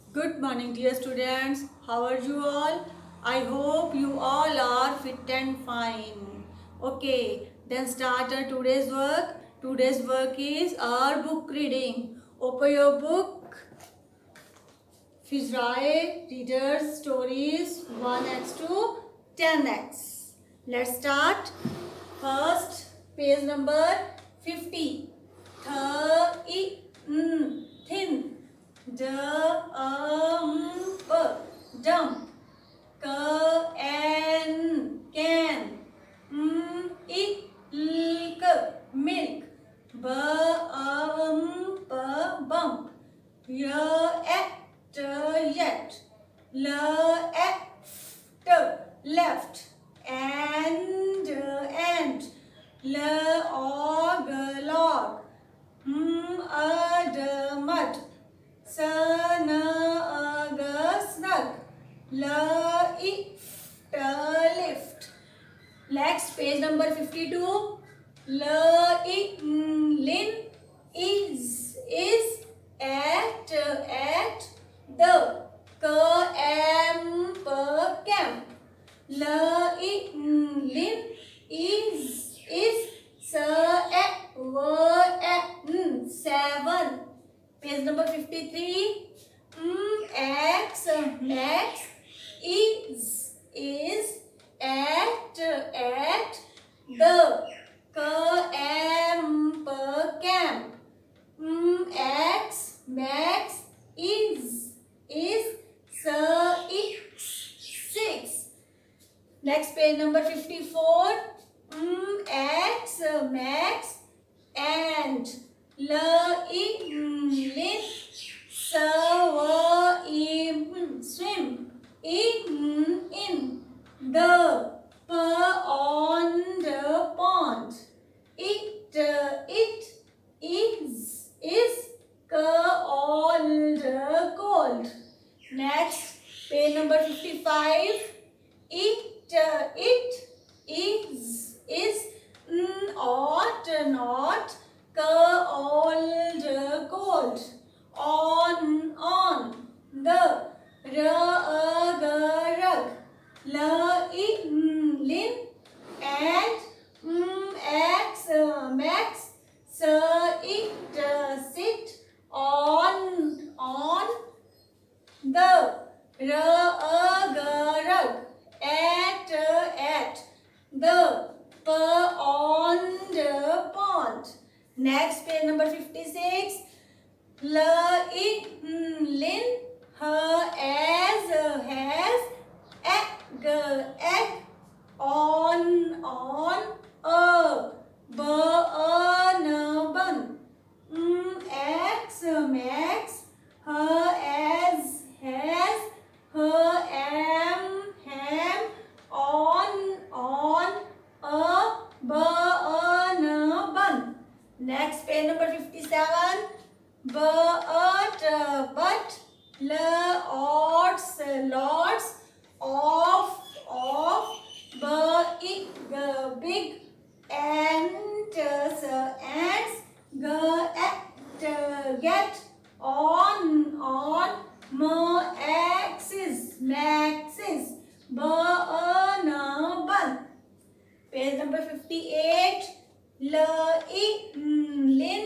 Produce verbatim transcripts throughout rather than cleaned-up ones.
Good morning, dear students. How are you all? I hope you all are fit and fine. Okay, then start our today's work. Today's work is our book reading. Open your book. Fitzroy Readers Stories one x to ten x. Let's start. First, page number fifty. Th, mm, thin. D, um, p, dump. K, n, can. M, I, l, k, milk. B, um, p, bump. Y, et, yet. L, eft, left. And, and. L, og, log. M, ad, mud. Sun, snug. Lift, lift. Next, page number fifty-two. Lin, is, is, at, at, the. Camp, camp. Lin, is, is, seven. Seven. Page number fifty-three. Mm, X, X, is, is, at, at, the. Camp, camp. Mm, X, Max, is, is, six, six. Next, page number fifty-four. Mm, X, Max, and. L, lin, swim, swim, in, in, the, p, on the pond, it, it, is, is, cold, cold. Next, page number fifty-five. It, it, is, is, not, not, cold, cold. On, on, the, rug, rug. Lin, and, x, max, sit, sit, on, on, the, rug, rug. At, at, the, p, on the pond. Next, page number fifty-six. L, lin, her, as, has, egg, egg, on, on, a, bun, bun. Mm, x, max, her, as, has, her, am, ham, on, on, a, bun, bun. Next, page number fifty-seven. But, but, lots, lots, of, of, big, big, ants, ants, get, get, on, on, maxes, maxes, bun, bun. Page number fifty-eight. Lin,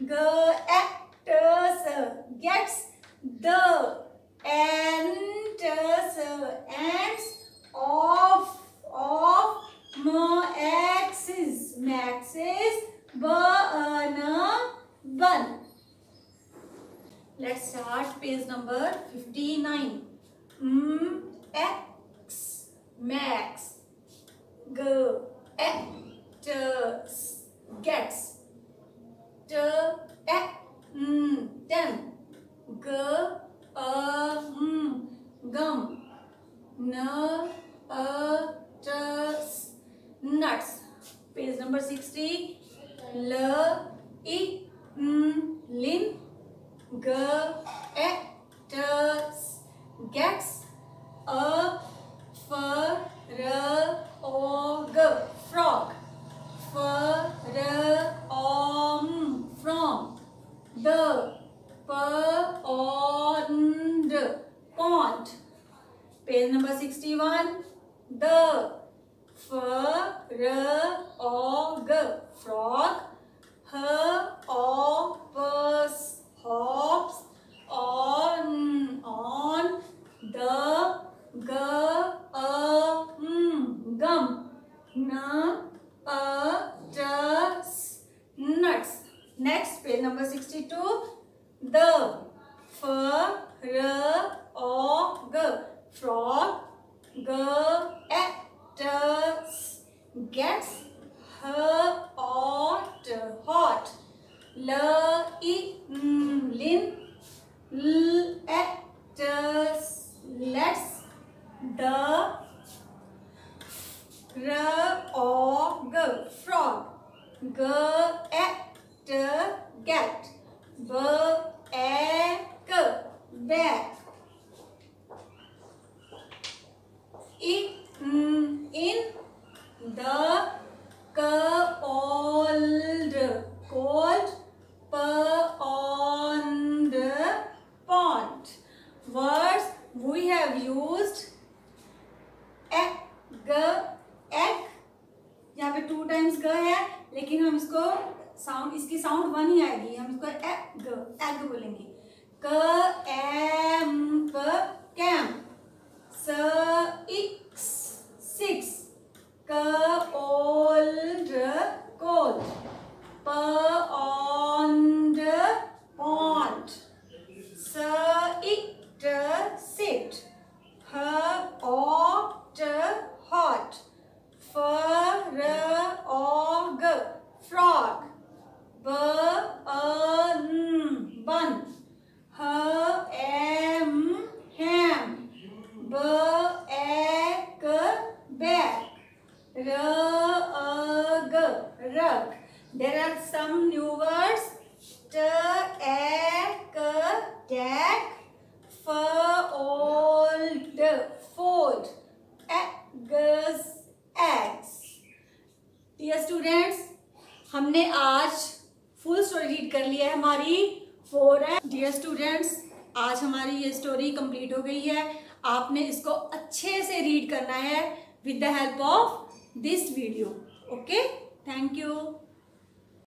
actors, gets, the, enters, ants, off, off, maxes, maxes, bun, bun. Let's start page number fifty-nine. Mm, X, max, g, actors, gets, t, e, mm, ten, g, a, mm, gum, n, a, t, s, nuts. Page number sixty. L, I, mm, lin, g, e, t, s, gets, a, f, r, o, g, frog. F, r, o, m, from. The, p, on, d, R O G, frog. G A T S, gets. H O T, hot. L I N, lin. L A T S, let's. D R O G, frog. G A T, get. B A K, back. I N, in. D K old, cold. P on the pond. Words we have used egg, egg. यहाँ पे two times ग है, लेकिन हम इसको sound इसकी sound one ही आएगी, हम इसको एग एग बोलेंगे. क M p cam. S ix six. C old cold. P on द पॉन्ड. S it sit. H ot hot. F r ओ ग, frog. B A N, bun. H M, ham. B A K, bag. R A G, rug. There are some new words. T A K, tag. F old, fold. Eggs, eggs. Dear students, हमने आज full story read कर लिया है हमारी four and. Dear students, आज हमारी ये story complete हो गई है. आपने इसको अच्छे से रीड करना है with the help of this video. Okay, thank you.